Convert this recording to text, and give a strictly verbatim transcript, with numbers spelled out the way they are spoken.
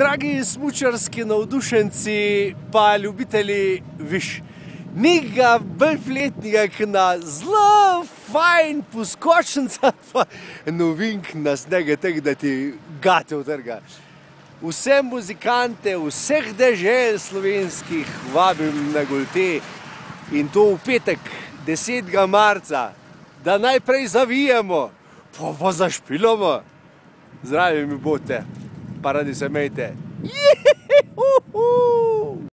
Dragi smučarski navdušenci, pa ljubitelji, viš, nekega bolj fletnega, ki na zelo fajn poskočnica, pa novink na snega tega, da ti gate utrga. Vse muzikante, vseh dežel slovenskih vabim na Golte in to v petek, desetega marca, da najprej zavijemo, pa pa zašpilamo. Zdravi mi bote, pa radi se imejte.